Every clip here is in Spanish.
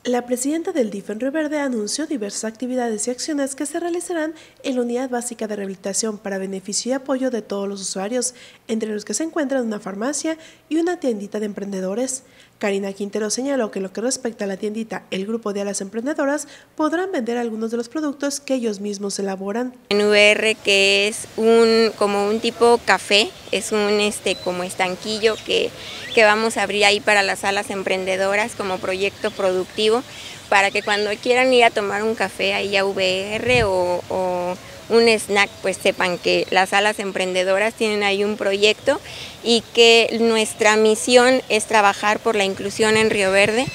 La presidenta del DIF en Río Verde anunció diversas actividades y acciones que se realizarán en la Unidad Básica de Rehabilitación para beneficio y apoyo de todos los usuarios, entre los que se encuentran una farmacia y una tiendita de emprendedores. Karina Quintero señaló que en lo que respecta a la tiendita, el grupo de alas emprendedoras podrán vender algunos de los productos que ellos mismos elaboran. En VR, que es como un tipo café, es un como estanquillo que vamos a abrir ahí para las salas emprendedoras como proyecto productivo, para que cuando quieran ir a tomar un café ahí a VR o un snack, pues sepan que las salas emprendedoras tienen ahí un proyecto y que nuestra misión es trabajar por la inclusión en Río Verde.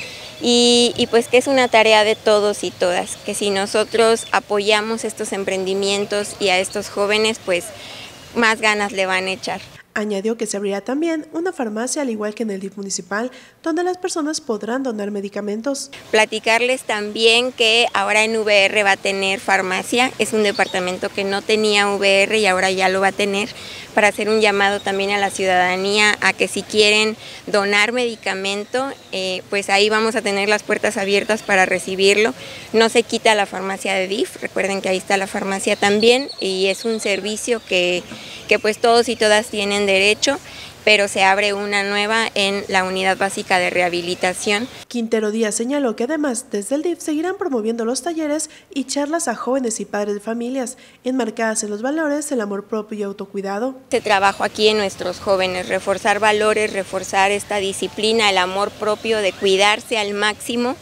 Y pues que es una tarea de todos y todas, que si nosotros apoyamos estos emprendimientos y a estos jóvenes, pues más ganas le van a echar. Añadió que se abrirá también una farmacia, al igual que en el DIF municipal, donde las personas podrán donar medicamentos. Platicarles también que ahora en VR va a tener farmacia, es un departamento que no tenía VR y ahora ya lo va a tener, para hacer un llamado también a la ciudadanía a que si quieren donar medicamento, pues ahí vamos a tener las puertas abiertas para recibirlo. No se quita la farmacia de DIF, recuerden que ahí está la farmacia también y es un servicio que pues todos y todas tienen derecho, pero se abre una nueva en la Unidad Básica de Rehabilitación. Quintero Díaz señaló que además desde el DIF seguirán promoviendo los talleres y charlas a jóvenes y padres de familias, enmarcadas en los valores, el amor propio y autocuidado. Este trabajo aquí en nuestros jóvenes, reforzar valores, reforzar esta disciplina, el amor propio de cuidarse al máximo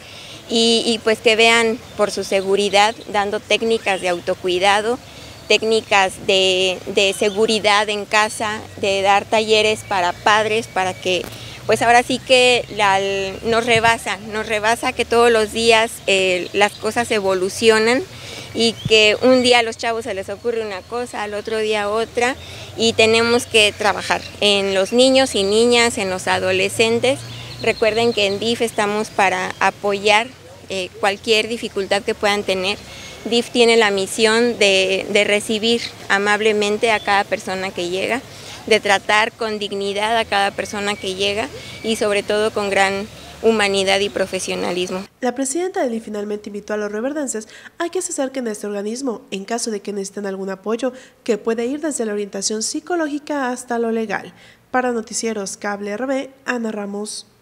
y pues que vean por su seguridad, dando técnicas de autocuidado, técnicas de seguridad en casa, de dar talleres para padres, para que pues ahora sí que nos rebasa que todos los días las cosas evolucionan y que un día a los chavos se les ocurre una cosa, al otro día otra, y tenemos que trabajar en los niños y niñas, en los adolescentes. Recuerden que en DIF estamos para apoyar cualquier dificultad que puedan tener. DIF tiene la misión de recibir amablemente a cada persona que llega, de tratar con dignidad a cada persona que llega y sobre todo con gran humanidad y profesionalismo. La presidenta del DIF finalmente invitó a los rioverdenses a que se acerquen a este organismo en caso de que necesiten algún apoyo, que puede ir desde la orientación psicológica hasta lo legal. Para Noticieros Cable RB, Ana Ramos.